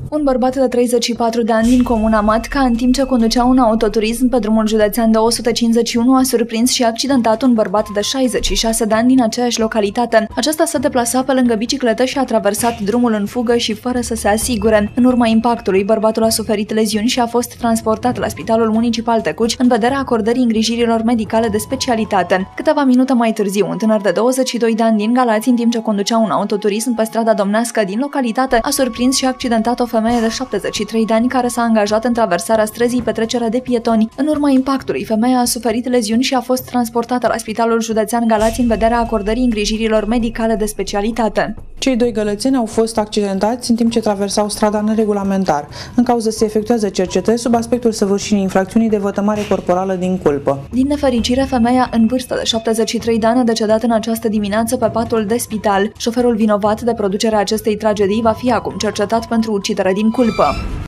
Un bărbat de 34 de ani din comuna Matca, în timp ce conducea un autoturism pe drumul județean de 151, a surprins și accidentat un bărbat de 66 de ani din aceeași localitate. Acesta se deplasa pe lângă bicicletă și a traversat drumul în fugă și fără să se asigure. În urma impactului, bărbatul a suferit leziuni și a fost transportat la Spitalul Municipal Tecuci în vederea acordării îngrijirilor medicale de specialitate. Câteva minute mai târziu, un tânăr de 22 de ani din Galați, în timp ce conducea un autoturism pe strada Domnească din localitate, a surprins și accidentat o femeie de 73 de ani care s-a angajat în traversarea străzii pe trecerea de pietoni. În urma impactului, femeia a suferit leziuni și a fost transportată la Spitalul Județean Galați în vederea acordării îngrijirilor medicale de specialitate. Cei doi gălățeni au fost accidentați în timp ce traversau strada neregulamentar. În cauză se efectuează cercetări sub aspectul săvârșirii infracțiunii de vătămare corporală din culpă. Din nefericire, femeia în vârstă de 73 de ani a decedat în această dimineață pe patul de spital. Șoferul vinovat de producerea acestei tragedii va fi acum cercetat pentru ucidere din culpă.